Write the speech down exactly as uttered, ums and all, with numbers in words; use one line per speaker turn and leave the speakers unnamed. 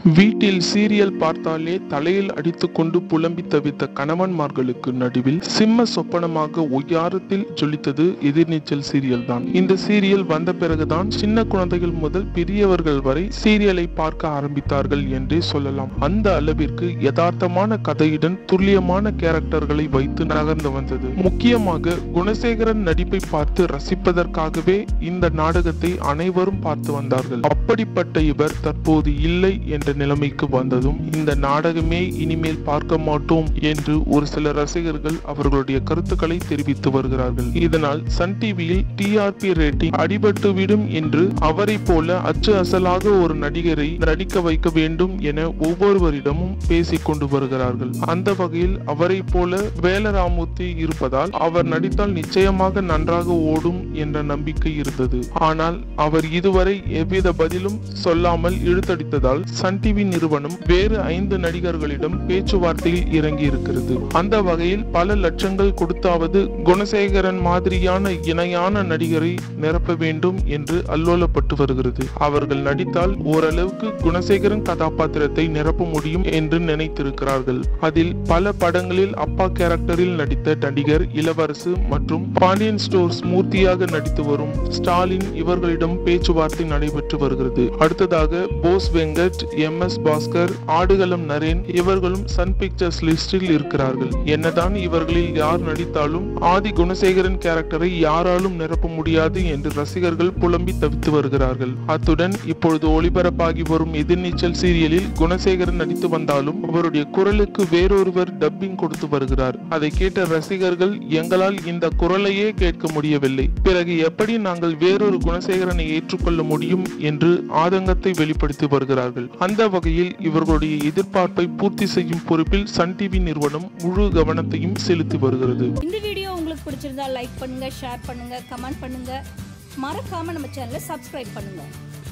வீட்டில் சீரியல் பார்த்தாலே தலையில் அடித்துக்கொண்டு புலம்பி தவித்த கணவன்மார்களுக்கு நடுவில் சிம்ம சொப்பனமாக ஒய்யாரத்தில் ஜொலித்தது எதிர்நீச்சல் சீரியல் தான். இந்த சீரியல் வந்த பிறகுதான் சின்ன குழந்தைகள் முதல் பெரியவர்கள் வரை சீரியலை பார்க்க ஆரம்பித்தார்கள் என்றே சொல்லலாம். அந்த அளவிற்கு யதார்த்தமான கதையுடன் துல்லியமான கேரக்டர்களை வைத்து நகர்ந்து வந்தது. முக்கியமாக குணசேகரன் நடிப்பை பார்த்து ரசிப்பதற்காகவே இந்த நாடகத்தை அனைவரும் பார்த்து வந்தார்கள். அப்படிப்பட்ட இவர் தற்போது இல்லை என்ற நிலைமைக்கு வந்ததும் இந்த நாடகமே இனிமேல் பார்க்க மாட்டோம் என்று ஒரு சில ரசிகர்கள் அவர்களுடைய கருத்துக்களை தெரிவித்து வருகிறார்கள். இதனால் சன் டிவியில் டிஆர்பி ரேட்டிங் அடிபட்டுவிடும் என்று அவரை போல அச்சு அசலாக ஒரு நடிகரை நடிக்க வைக்க வேண்டும் என ஒவ்வொருவரிடமும் பேசிக் கொண்டு வருகிறார்கள். அந்த வகையில் அவரை போல வேலராமூர்த்தி இருப்பதால் அவர் நடித்தால் நிச்சயமாக நன்றாக ஓடும் என்ற நம்பிக்கை இருந்தது. ஆனால் அவர் இதுவரை எவ்வித பதிலும் சொல்லாமல் இழுத்தடித்ததால் சன் டிவி நிறுவனம் வேறு ஐந்து நடிகர்களிடம் பேச்சுவார்த்தையில் இறங்கி இருக்கிறது. அந்த வகையில் பல லட்சங்கள் கொடுத்தாவது குணசேகரன் மாதிரியான இணையான நடிகரை நிரப்ப வேண்டும் என்று அல்லோலப்பட்டு வருகிறது. அவர்கள் நடித்தால் ஓரளவுக்கு குணசேகரன் கதாபாத்திரத்தை நிரப்ப முடியும் என்று நினைத்திருக்கிறார்கள். அதில் பல படங்களில் அப்பா கேரக்டரில் நடித்த நடிகர் இளவரசு மற்றும் பாண்டியன் ஸ்டோர்ஸ் மூர்த்தியாக நடித்து வரும் ஸ்டாலின் இவர்களிடம் பேச்சுவார்த்தை நடைபெற்று வருகிறது. அடுத்ததாக போஸ் வெங்கட், எம் எஸ் பாஸ்கர், ஆடுகளம் நரேன் இவர்களும் சன் பிக்சர்ஸ் லிஸ்டில் இருக்கிறார்கள். என்னதான் இவர்களில் யார் நடித்தாலும் ஆதி குணசேகரன் கேரக்டரை யாராலும் நிரப்ப முடியாது என்று ரசிகர்கள் புலம்பி தவித்து வருகிறார்கள். அத்துடன் இப்பொழுது ஒளிபரப்பாகி வரும் எதிர்நீச்சல் சீரியலில் குணசேகரன் நடித்து வந்தாலும் அவருடைய குரலுக்கு வேறொருவர் டப்பிங் கொடுத்து வருகிறார். அதை கேட்ட ரசிகர்கள் எங்களால் இந்த குரலையே கேட்க முடியவில்லை, பிறகு எப்படி நாங்கள் வேறொரு குணசேகரனை ஏற்றுக்கொள்ள முடியும் என்று ஆதங்கத்தை வெளிப்படுத்தி வருகிறார்கள். அந்த வகையில் இவர்களுடைய எதிர்பார்ப்பை பூர்த்தி செய்யும் பொறுப்பில் சன் டிவி நிறுவனம் முழு கவனத்தையும் செலுத்தி வருகிறது.
இந்த வீடியோ உங்களுக்கு பிடிச்சிருந்தா லைக் பண்ணுங்க, ஷேர் பண்ணுங்க, கமெண்ட் பண்ணுங்க, மறக்காம நம்ம சேனலை சப்ஸ்கிரைப் பண்ணுங்க.